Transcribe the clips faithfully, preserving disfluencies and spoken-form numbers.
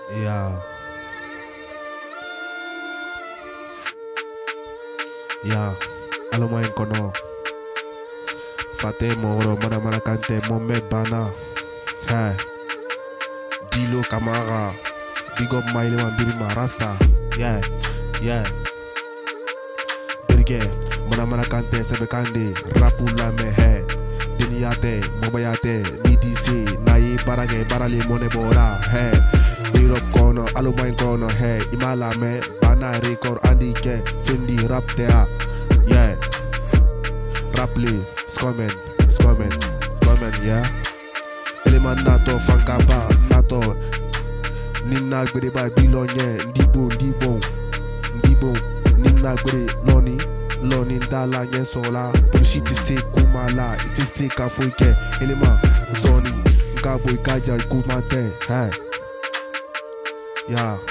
Yeah. Yeah. Alo mo kono. Fate moro mana mana kante Mohamed Bana. Hey. Dilo Kamara. Big up Miley man Birima Rasta. Yeah. Yeah. Birge. Mana mana kante sebe kande. Rapula me he. Diniyate, mobayate, nidisi, nayi barage barali mone bora. Hey. Europe kono, alo mo kono. Hey. Imala me. Bana record andike. Fendi rap there. Yeah. Rapli. Scomen, Scomen, Scomen, yeah. Eleman nato, fankaba, nato. Nina gbere ba bilonye, ndibo, ndibo, ndibo. Nina gbere loni, loni ndala nye sola. Pushi tise kumala, tise kafoike. Eleman, zoni, nkabo ikaja kumate, hey. Yeah.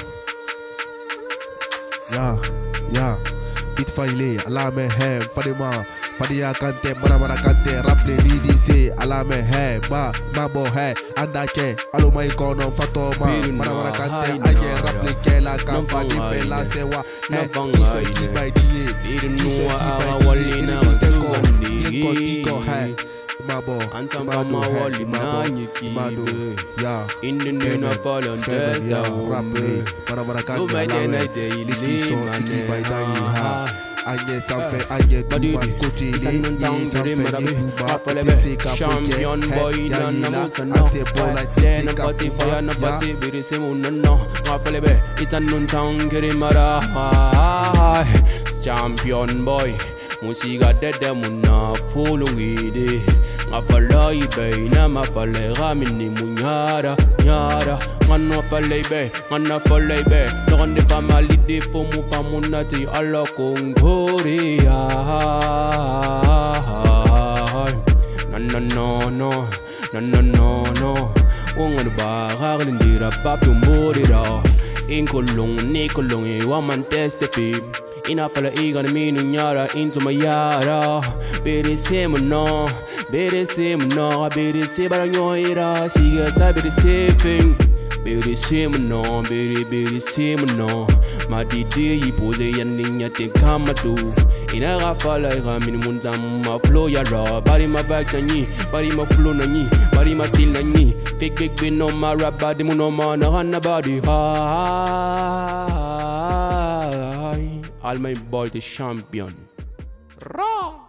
Yeah, yeah. Bit faile, alame hem, fadema. Fadia kante, mana mana kante, rappele nidise, alame he, ma, mabo he, andake, alo mai kono, fatoma, mana mana kante, anye rappele kela, kafa, dipe la sewa, he, kiso kiba diye, kiso kiba diye, ini teko, teko tiko he, mabo, mabo he, mabo, mado, ya, Indinina fallen test, ya, rappele, mana mana kante, alame, likiso, ikiba dayi ha. Anye sanfè, anye douba, côté les yé sanfè, yé douba, côté c'est qu'à champion boy, ya na la, mutano, ate bola, t'es c'est qu'à pati faya na pati biri se munano, rafale be, itanun tangere mara, champion boy, musiga dede muna fulungide, rafala ibe, na mafale ramini munyara, nyara. Ngana fale be, ngana fale be. Lorande famalide for mu famunati ala kongoria. Na na no no, na na no no. Wongan ba ndira papi mbodira. Inkolong ni kolong e waman teste fi. Ina fala igana minu nyara into mayara. Bere semo no, bere semo no, bere se baranyoira. Siga sa bere sefing. Biri simu no, biri biri simu no. Madidi yipoze yaninya te kama tu. Ina rafala ira mini munza ma flow ya ra. Bari ma vibes na nyi, bari ma flow na nyi, bari ma style na nyi. Fake big bin no ma rap body mu no ma na hana body. Hi, all my boy the champion. Raw.